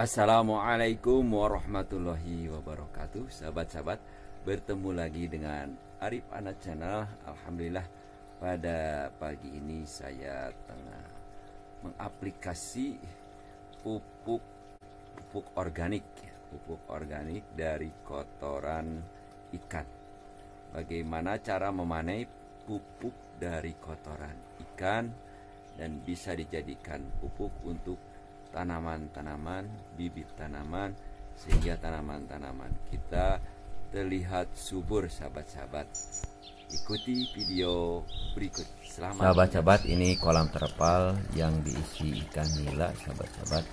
Assalamualaikum warahmatullahi wabarakatuh. Sahabat-sahabat, bertemu lagi dengan Arif Anak Channel. Alhamdulillah pada pagi ini saya tengah mengaplikasi pupuk organik dari kotoran ikan. Bagaimana cara memanen pupuk dari kotoran ikan dan bisa dijadikan pupuk untuk tanaman-tanaman, bibit tanaman, sehingga tanaman-tanaman kita terlihat subur. Sahabat-sahabat, ikuti video berikut. Selamat Sahabat-sahabat, ini kolam terpal yang diisi ikan nila. Sahabat-sahabat,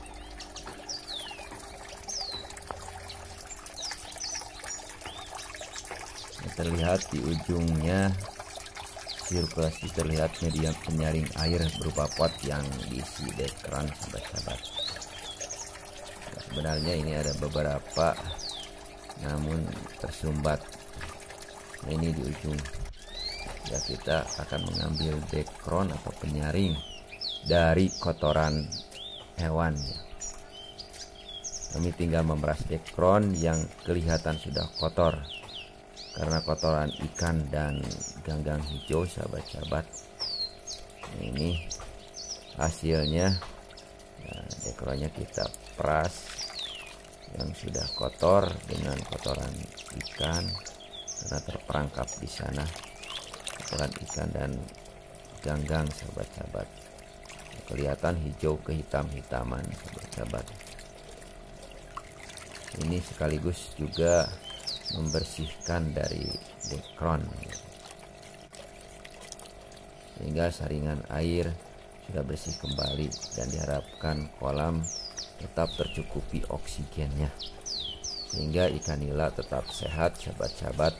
terlihat di ujungnya sirkulasi, terlihat media penyaring air berupa pot yang diisi dekran. Sahabat-sahabat, sebenarnya ini ada beberapa namun tersumbat. Nah, ini di ujung ya, kita akan mengambil dekron atau penyaring dari kotoran hewan ya. Kami tinggal memeras dekron yang kelihatan sudah kotor karena kotoran ikan dan ganggang hijau. Sahabat-sahabat, nah, ini hasilnya. Nah, dekronnya kita peras yang sudah kotor dengan kotoran ikan karena terperangkap di sana kotoran ikan dan ganggang. Sahabat-sahabat, kelihatan hijau kehitam-hitaman. Sahabat-sahabat, ini sekaligus juga membersihkan dari dekron sehingga saringan air sudah bersih kembali dan diharapkan kolam tetap tercukupi oksigennya sehingga ikan nila tetap sehat. Sahabat-sahabat,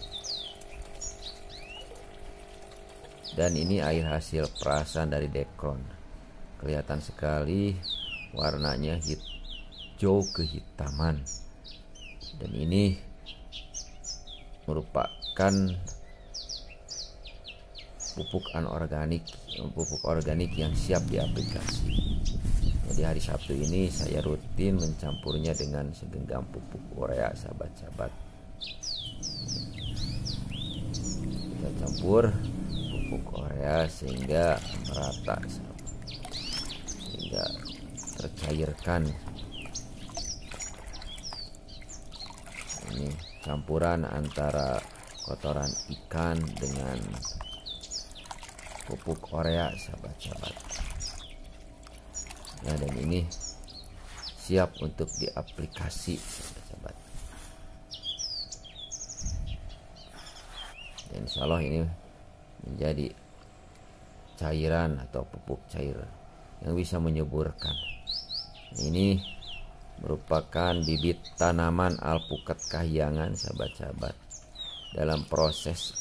dan ini air hasil perasan dari dekron, kelihatan sekali warnanya hijau kehitaman, dan ini merupakan pupuk organik yang siap diaplikasi. Jadi hari Sabtu ini saya rutin mencampurnya dengan segenggam pupuk urea. Sahabat-sahabat, kita campur pupuk urea sehingga merata, sehingga tercairkan. Ini campuran antara kotoran ikan dengan pupuk urea. Sahabat-sahabat, nah, dan ini siap untuk diaplikasi. Sahabat-sahabat, dan insya Allah ini menjadi cairan atau pupuk cair yang bisa menyuburkan. Ini merupakan bibit tanaman alpukat kahyangan. Sahabat-sahabat, dalam proses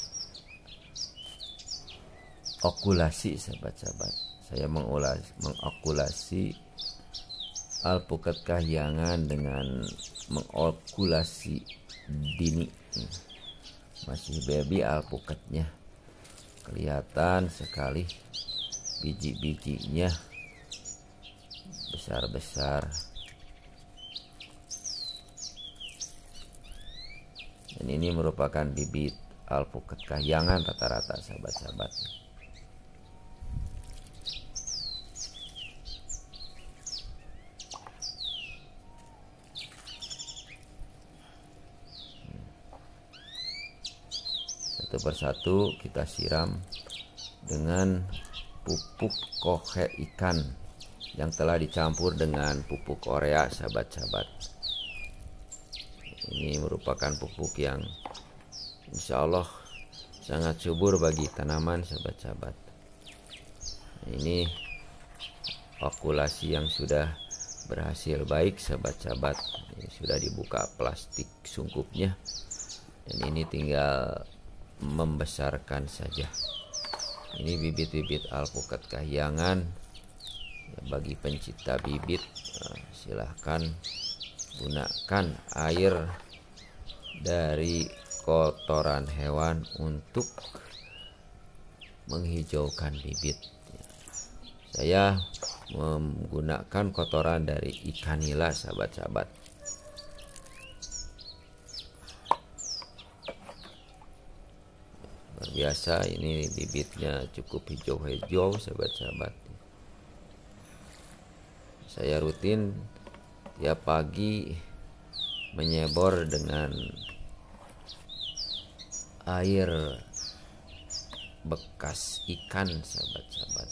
okulasi. Sahabat-sahabat, saya mengokulasi alpukat kahyangan dengan mengokulasi dini. Masih baby alpukatnya, kelihatan sekali biji-bijinya besar-besar. Dan ini merupakan bibit alpukat kahyangan rata-rata. Sahabat-sahabat, satu persatu kita siram dengan pupuk kohe ikan yang telah dicampur dengan pupuk urea. Sahabat-sahabat, ini merupakan pupuk yang insya Allah sangat subur bagi tanaman. Sahabat-sahabat, ini okulasi yang sudah berhasil baik. Sahabat-sahabat, ini sudah dibuka plastik sungkupnya dan ini tinggal membesarkan saja. Ini bibit-bibit alpukat kahyangan ya, bagi pencinta bibit silahkan gunakan air dari kotoran hewan untuk menghijaukan bibit. Saya menggunakan kotoran dari ikan nila, sahabat-sahabat. Luar biasa, ini bibitnya cukup hijau-hijau, sahabat-sahabat. Saya rutin tiap pagi menyebor dengan air bekas ikan, sahabat-sahabat,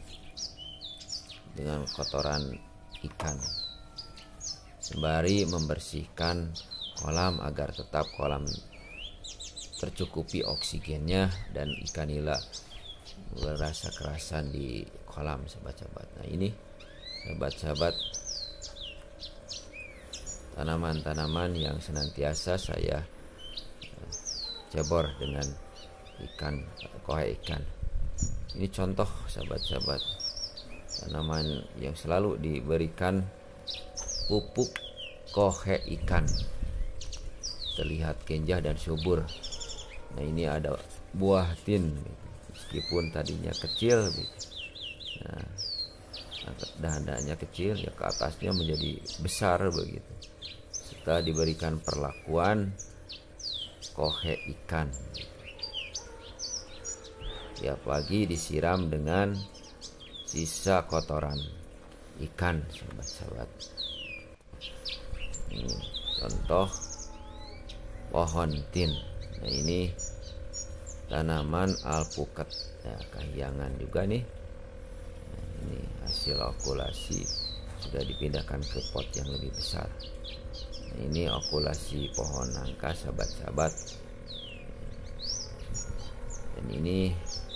dengan kotoran ikan, sembari membersihkan kolam agar tetap kolam tercukupi oksigennya dan ikan nila berasa kerasan di kolam, sahabat-sahabat. Nah, ini sahabat-sahabat, tanaman-tanaman yang senantiasa saya cebor dengan ikan, kohe ikan. Ini contoh, sahabat-sahabat, tanaman yang selalu diberikan pupuk kohe ikan, terlihat kenjah dan subur. Nah, ini ada buah tin, meskipun tadinya kecil, nah dahannya kecil, ya ke atasnya menjadi besar begitu, setelah diberikan perlakuan kohe ikan. Tiap pagi disiram dengan sisa kotoran ikan, sahabat-sahabat. Ini contoh pohon tin. Nah, ini tanaman alpukat, ya, kahyangan juga nih. Nah, ini hasil okulasi, sudah dipindahkan ke pot yang lebih besar. Nah, ini okulasi pohon nangka, sahabat-sahabat. Dan ini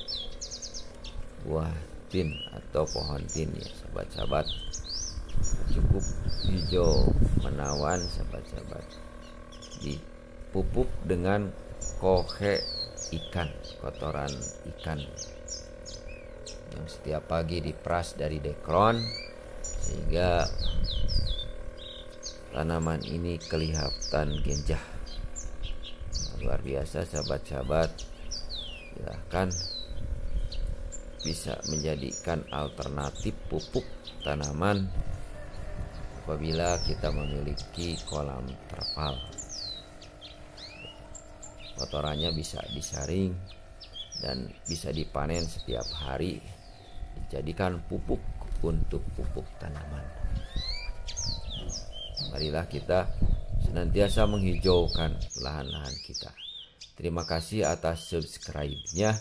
buah tin atau pohon tin, ya, sahabat-sahabat, cukup hijau menawan, sahabat-sahabat. Dipupuk dengan kohe ikan, kotoran ikan, yang setiap pagi diperas dari dekron, sehingga tanaman ini kelihatan genjah. Luar biasa, sahabat-sahabat. Silahkan bisa menjadikan alternatif pupuk tanaman apabila kita memiliki kolam terpal. Kotorannya bisa disaring dan bisa dipanen setiap hari, dijadikan pupuk untuk pupuk tanaman. Marilah kita senantiasa menghijaukan lahan-lahan kita. Terima kasih atas subscribe-nya.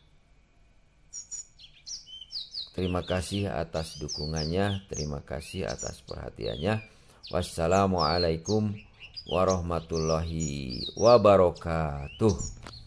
Terima kasih atas dukungannya. Terima kasih atas perhatiannya. Wassalamualaikum warahmatullahi wabarakatuh.